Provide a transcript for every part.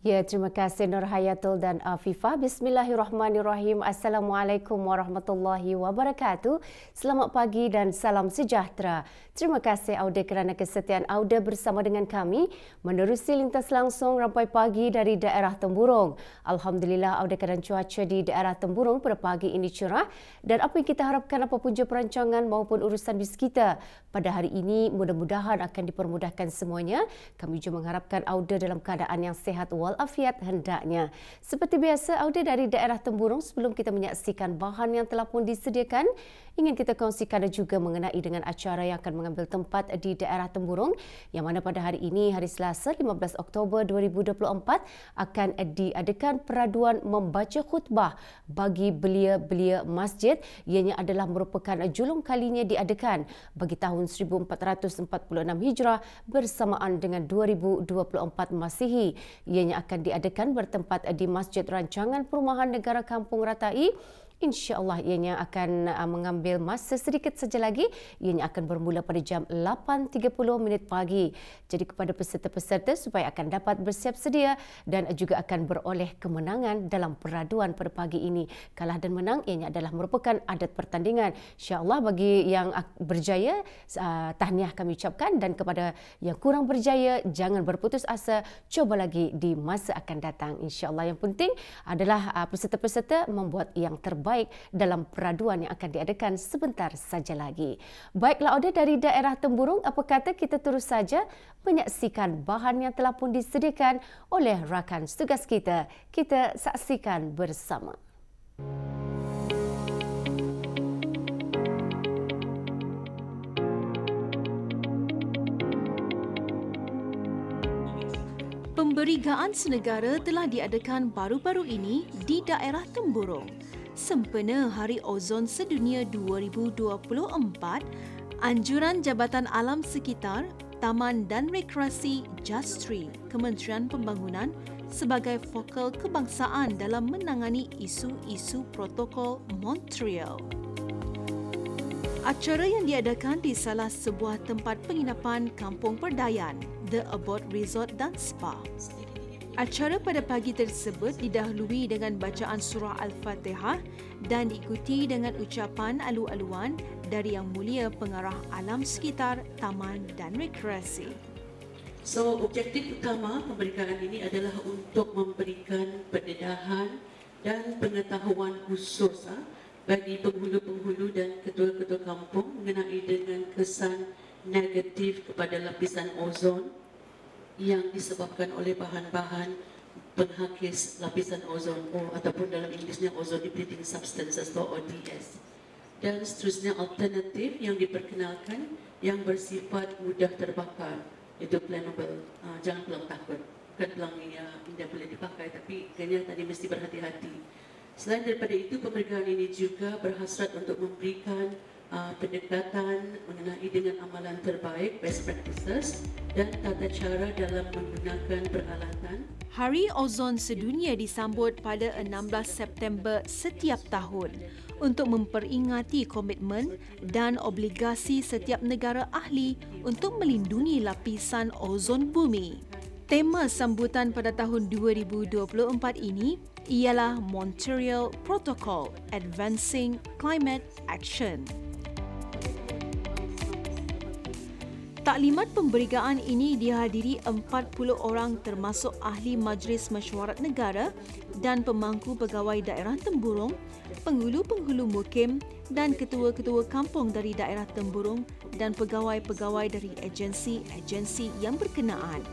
Ya, terima kasih Nur Hayatul dan Afifah. Bismillahirrahmanirrahim. Assalamualaikum warahmatullahi wabarakatuh. Selamat pagi dan salam sejahtera. Terima kasih Auda kerana kesetiaan Auda bersama dengan kami menerusi lintas langsung rampai pagi dari daerah Temburong. Alhamdulillah Auda keadaan cuaca di daerah Temburong pada pagi ini cerah dan apa yang kita harapkan apapun je perancangan maupun urusan bis kita pada hari ini mudah-mudahan akan dipermudahkan semuanya. Kami juga mengharapkan Auda dalam keadaan yang sihat walafiat hendaknya. Seperti biasa, Auda dari daerah Temburong, sebelum kita menyaksikan bahan yang telah pun disediakan, ingin kita kongsikan juga mengenai dengan acara yang akan mengambil tempat di daerah Temburong, yang mana pada hari ini, hari Selasa 15 Oktober 2024, akan diadakan peraduan membaca khutbah bagi belia-belia masjid. Ianya adalah merupakan julung kalinya diadakan bagi tahun 1446 Hijrah bersamaan dengan 2024 Masihi. Ianya akan diadakan bertempat di Masjid Rancangan Perumahan Negara Kampung Ratai. InsyaAllah ianya akan mengambil masa sedikit saja lagi. Ianya akan bermula pada jam 8.30 pagi. Jadi kepada peserta-peserta supaya akan dapat bersiap sedia dan juga akan beroleh kemenangan dalam peraduan pada pagi ini. Kalah dan menang ianya adalah merupakan adat pertandingan. InsyaAllah bagi yang berjaya, tahniah kami ucapkan, dan kepada yang kurang berjaya, jangan berputus asa, cuba lagi di masa akan datang. InsyaAllah yang penting adalah peserta-peserta membuat yang terbaik dalam peraduan yang akan diadakan sebentar saja lagi. Baiklah Auda dari daerah Temburong, apa kata kita terus saja menyaksikan bahan yang telah pun disediakan oleh rakan tugas kita. Kita saksikan bersama. Pemberigaan senegara telah diadakan baru-baru ini di daerah Temburong. Sempena Hari Ozon Sedunia 2024, anjuran Jabatan Alam Sekitar, Taman dan Rekreasi JASTRI, Kementerian Pembangunan sebagai fokal kebangsaan dalam menangani isu-isu protokol Montreal. Acara yang diadakan di salah sebuah tempat penginapan Kampung Perdayan, The Abode Resort dan Spa. Acara pada pagi tersebut didahului dengan bacaan surah Al-Fatihah dan diikuti dengan ucapan alu-aluan dari Yang Mulia Pengarah Alam Sekitar, Taman dan Rekreasi. So, objektif utama pemberitaan ini adalah untuk memberikan pendedahan dan pengetahuan khusus bagi penghulu-penghulu dan ketua-ketua kampung mengenai dengan kesan negatif kepada lapisan ozon yang disebabkan oleh bahan-bahan penghakis lapisan ozon ataupun dalam Inggerisnya ozone depleting substances atau ODS, dan seterusnya alternatif yang diperkenalkan yang bersifat mudah terbakar, itu flammable. Jangan pelang takut, bukan pelang yang tidak boleh dipakai, tapi kena tadi mesti berhati-hati. Selain daripada itu, pemberitaan ini juga berhasrat untuk memberikan pendekatan mengenai dengan amalan terbaik, best practices dan tata cara dalam menggunakan peralatan. Hari Ozon Sedunia disambut pada 16 September setiap tahun untuk memperingati komitmen dan obligasi setiap negara ahli untuk melindungi lapisan ozon bumi. Tema sambutan pada tahun 2024 ini ialah Montreal Protocol Advancing Climate Action. Taklimat pemberitaan ini dihadiri 40 orang termasuk ahli Majlis Mesyuarat Negara dan pemangku pegawai daerah Temburong, penghulu-penghulu mukim dan ketua-ketua kampung dari daerah Temburong dan pegawai-pegawai dari agensi-agensi yang berkenaan.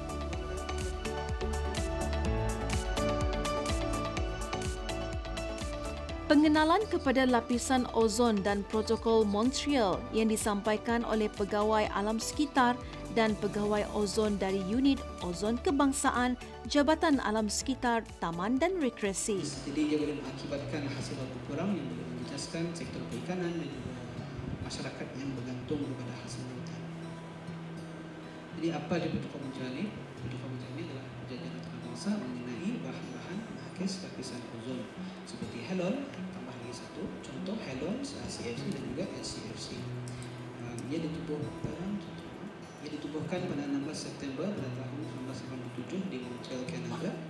Pengenalan kepada lapisan ozon dan protokol Montreal yang disampaikan oleh pegawai alam sekitar dan pegawai ozon dari unit ozon kebangsaan Jabatan Alam Sekitar, Taman dan Rekreasi. Jadi dia boleh mengakibatkan hasil laut kurang yang boleh menjejaskan sektor perikanan dan juga masyarakat yang bergantung kepada hasil lautan. Jadi apa dia protokol Montreal ini? Protokol Montreal ini adalah perjanjian antarabangsa mengenai bahan-bahan menghakis lapisan ozon seperti halon, tambah lagi satu contoh halon, CFC dan juga LCFC. Ia ditubuhkan pada 16 September pada tahun 1987 di Montreal, Kanada.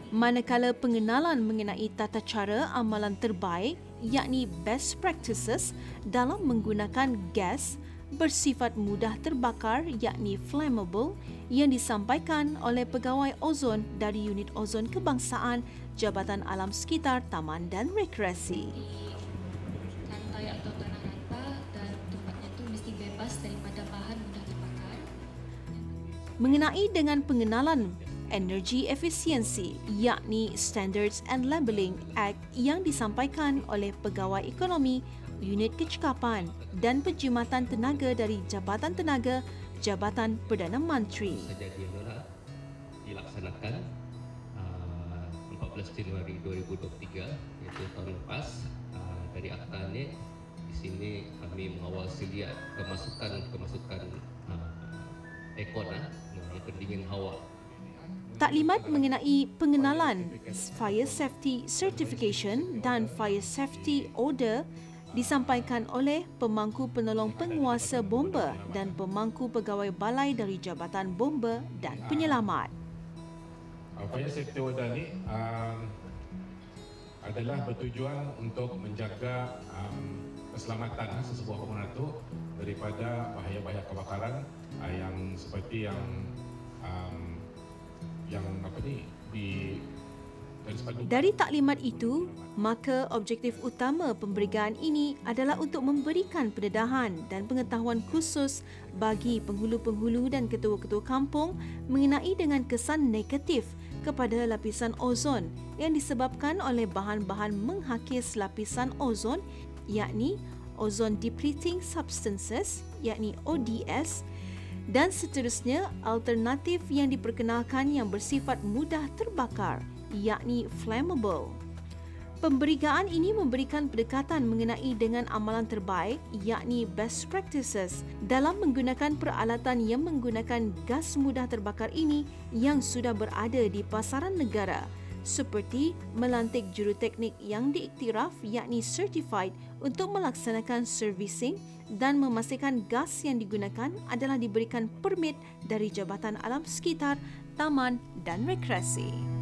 Manakala pengenalan mengenai tata cara amalan terbaik yakni best practices dalam menggunakan gas bersifat mudah terbakar yakni flammable yang disampaikan oleh pegawai ozon dari Unit Ozon Kebangsaan Jabatan Alam Sekitar, Taman dan Rekreasi. Lantai atau tanah rata dan tempatnya itu mesti bebas daripada bahan mudah terbakar. Mengenai dengan pengenalan energi efisiensi yakni Standards and Labelling Act yang disampaikan oleh Pegawai Ekonomi, Unit Kecekapan dan Penjimatan Tenaga dari Jabatan Tenaga, Jabatan Perdana Menteri. Saja dilaksanakan 14 Januari 2023 iaitu tahun lepas. Dari akta ini di sini kami mengawal selia kemasukan ekon pendingin hawa. Taklimat mengenai pengenalan Fire Safety Certification dan Fire Safety Order disampaikan oleh pemangku penolong penguasa bomba dan pemangku pegawai balai dari Jabatan Bomba dan Penyelamat. Fire Safety Order ini adalah bertujuan untuk menjaga keselamatan sesebuah bangunan itu daripada bahaya-bahaya kebakaran yang seperti yang dari taklimat itu, maka objektif utama pemberigaan ini adalah untuk memberikan pendedahan dan pengetahuan khusus bagi penghulu-penghulu dan ketua-ketua kampung mengenai dengan kesan negatif kepada lapisan ozon yang disebabkan oleh bahan-bahan menghakis lapisan ozon yakni ozone depleting substances yakni ODS dan seterusnya alternatif yang diperkenalkan yang bersifat mudah terbakar yakni flammable. Pemberigaan ini memberikan pendekatan mengenai dengan amalan terbaik yakni best practices dalam menggunakan peralatan yang menggunakan gas mudah terbakar ini yang sudah berada di pasaran negara seperti melantik juruteknik yang diiktiraf yakni certified untuk melaksanakan servicing dan memastikan gas yang digunakan adalah diberikan permit dari Jabatan Alam Sekitar, Taman dan Rekreasi.